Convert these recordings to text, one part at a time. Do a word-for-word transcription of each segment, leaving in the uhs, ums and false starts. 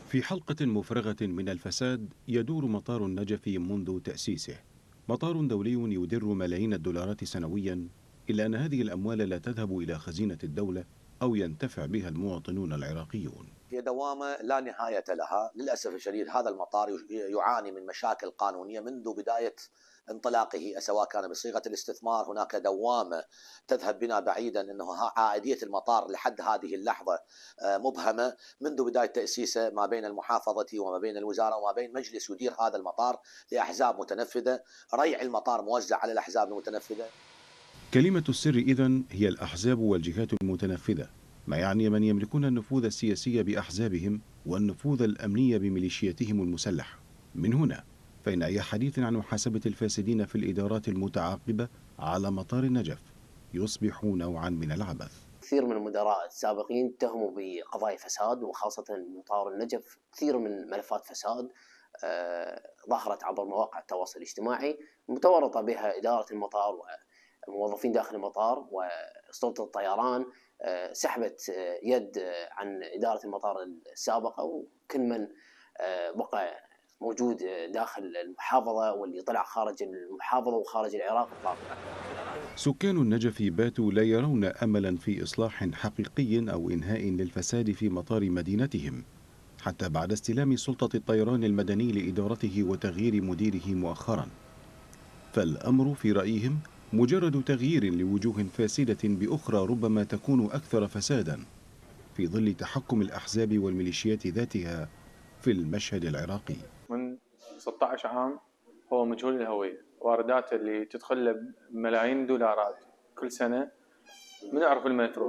في حلقة مفرغة من الفساد يدور مطار النجف منذ تأسيسه. مطار دولي يدر ملايين الدولارات سنويا، إلا أن هذه الأموال لا تذهب إلى خزينة الدولة أو ينتفع بها المواطنون العراقيون. هي دوامة لا نهاية لها. للأسف الشديد هذا المطار يعاني من مشاكل قانونية منذ بداية انطلاقه، سواء كان بصيغة الاستثمار. هناك دوامة تذهب بنا بعيدا، أنه عائدية المطار لحد هذه اللحظة مبهمة منذ بداية تأسيسه، ما بين المحافظة وما بين الوزارة وما بين مجلس يدير هذا المطار لأحزاب متنفذة. ريع المطار موزع على الأحزاب المتنفذة. كلمة السر إذن هي الأحزاب والجهات المتنفذة، ما يعني من يملكون النفوذ السياسي بأحزابهم والنفوذ الأمني بميليشياتهم المسلحة. من هنا فإن أي حديث عن محاسبة الفاسدين في الإدارات المتعاقبة على مطار النجف يصبح نوعا من العبث. كثير من المدراء السابقين اتهموا بقضايا فساد، وخاصة مطار النجف كثير من ملفات فساد آه ظهرت عبر مواقع التواصل الاجتماعي، متورطة بها إدارة المطار وموظفين داخل المطار وسلطة الطيران. آه سحبت آه يد آه عن إدارة المطار السابقة، وكل من آه بقى موجود داخل المحافظة واللي طلع خارج المحافظة وخارج العراق اطلاقا. سكان النجف باتوا لا يرون أملا في إصلاح حقيقي أو إنهاء للفساد في مطار مدينتهم، حتى بعد استلام سلطة الطيران المدني لإدارته وتغيير مديره مؤخرا. فالأمر في رأيهم مجرد تغيير لوجوه فاسدة بأخرى ربما تكون أكثر فسادا، في ظل تحكم الأحزاب والميليشيات ذاتها في المشهد العراقي. من ستة عشر عام هو مجهول الهوية، واردات اللي تدخل له بملايين الدولارات كل سنة من يعرف المترو،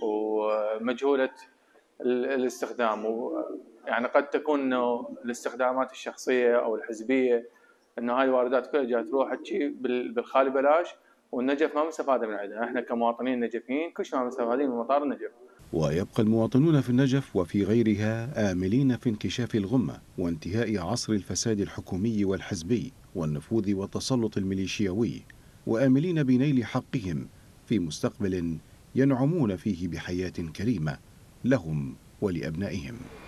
ومجهولة الاستخدام. يعني قد تكون انه الاستخدامات الشخصية او الحزبية، انه هاي الواردات كلها جاي تروح تجي بالخالي بلاش، والنجف ما مستفاده من عندها. احنا كمواطنين نجفيين كلش ما مستفادين من مطار النجف. ويبقى المواطنون في النجف وفي غيرها آملين في انكشاف الغمة وانتهاء عصر الفساد الحكومي والحزبي والنفوذ والتسلط الميليشياوي، وآملين بنيل حقهم في مستقبل ينعمون فيه بحياة كريمة لهم ولأبنائهم.